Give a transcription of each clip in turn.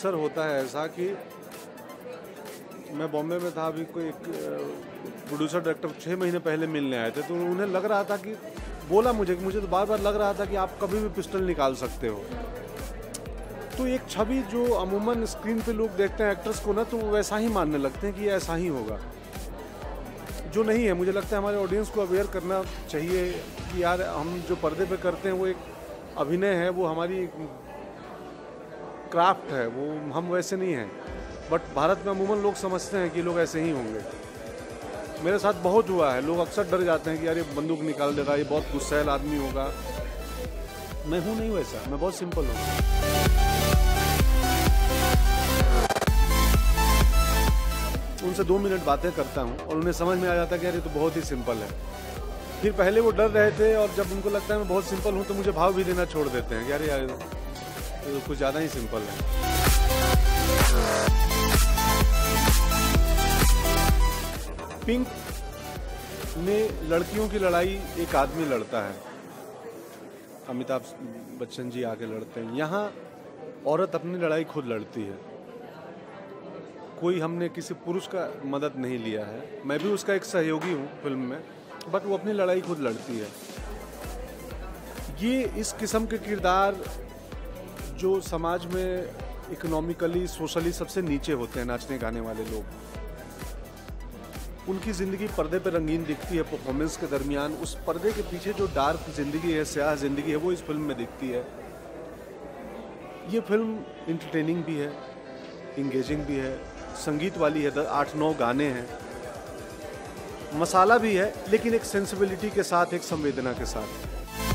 अक्सर होता है ऐसा कि मैं बॉम्बे में था, अभी कोई एक प्रोड्यूसर डायरेक्टर 6 महीने पहले मिलने आए थे, तो उन्हें लग रहा था कि बोला मुझे तो बार बार लग रहा था कि आप कभी भी पिस्टल निकाल सकते हो। तो एक छवि जो अमूमन स्क्रीन पे लोग देखते हैं एक्टर्स को ना, तो वो वैसा ही मानने लगते हैं कि ऐसा ही होगा, जो नहीं है। मुझे लगता है हमारे ऑडियंस को अवेयर करना चाहिए कि यार हम जो पर्दे पे करते हैं वो एक अभिनय है, वो हमारी क्राफ्ट है, वो हम वैसे नहीं हैं। बट भारत में अमूमन लोग समझते हैं कि लोग ऐसे ही होंगे। मेरे साथ बहुत हुआ है, लोग अक्सर डर जाते हैं कि यार ये बंदूक निकाल देगा, ये बहुत गुस्सैल आदमी होगा। मैं हूँ नहीं वैसा, मैं बहुत सिंपल हूँ। उनसे 2 मिनट बातें करता हूँ और उन्हें समझ में आ जाता है कि यार ये तो बहुत ही सिंपल है। फिर पहले वो डर रहे थे और जब उनको लगता है मैं बहुत सिंपल हूँ तो मुझे भाव भी देना छोड़ देते हैं कि यार तो कुछ ज़्यादा ही सिंपल है। पिंक में लड़कियों की लड़ाई एक आदमी लड़ता है, अमिताभ बच्चन जी आके लड़ते हैं। यहाँ औरत अपनी लड़ाई खुद लड़ती है, कोई हमने किसी पुरुष का मदद नहीं लिया है। मैं भी उसका एक सहयोगी हूँ फिल्म में, बट वो अपनी लड़ाई खुद लड़ती है। ये इस किस्म के किरदार जो समाज में इकोनॉमिकली सोशली सबसे नीचे होते हैं, नाचने गाने वाले लोग, उनकी ज़िंदगी पर्दे पर रंगीन दिखती है परफॉर्मेंस के दरमियान। उस पर्दे के पीछे जो डार्क ज़िंदगी है, स्याह ज़िंदगी है, वो इस फिल्म में दिखती है। ये फिल्म इंटरटेनिंग भी है, इंगेजिंग भी है, संगीत वाली है, 8-9 गाने हैं, मसाला भी है, लेकिन एक सेंसिबिलिटी के साथ, एक संवेदना के साथ।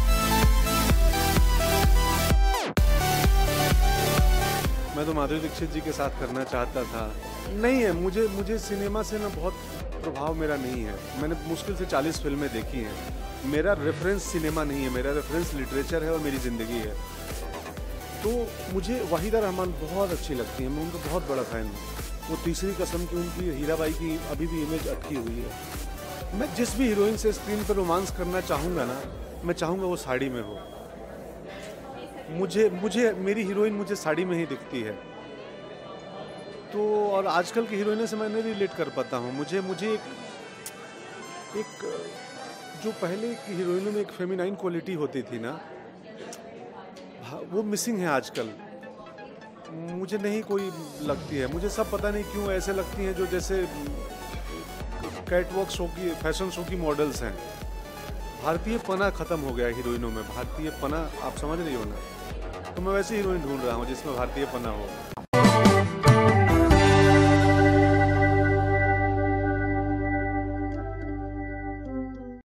मैं तो माधुरी दीक्षित जी के साथ करना चाहता था, नहीं है। मुझे सिनेमा से ना बहुत प्रभाव मेरा नहीं है। मैंने मुश्किल से 40 फिल्में देखी हैं। मेरा रेफरेंस सिनेमा नहीं है, मेरा रेफरेंस लिटरेचर है और मेरी ज़िंदगी है। तो मुझे वहीदा रहमान बहुत अच्छी लगती है, मैं उनका बहुत बड़ा फ़ैन हूँ। वो तीसरी कसम की उनकी हीराबाई की अभी भी इमेज अटकी हुई है। मैं जिस भी हीरोइन से स्क्रीन पर रोमांस करना चाहूँगा ना, मैं चाहूँगा वो साड़ी में हो। मुझे मेरी हीरोइन मुझे साड़ी में ही दिखती है। तो और आजकल की हीरोइनों से मैं नहीं रिलेट कर पाता हूँ। मुझे एक जो पहले की हीरोइनों में एक फेमिनाइन क्वालिटी होती थी ना, वो मिसिंग है आजकल। मुझे नहीं कोई लगती है। मुझे सब पता नहीं क्यों ऐसे लगती हैं जो जैसे कैटवॉक शो की, फैशन शो की मॉडल्स हैं। भारतीय पना खत्म हो गया हीरोइनों में, भारतीय पना, आप समझ रही हो ना। तो मैं वैसी हीरोइन ढूंढ रहा हूँ जिसमें भारतीय पना हो।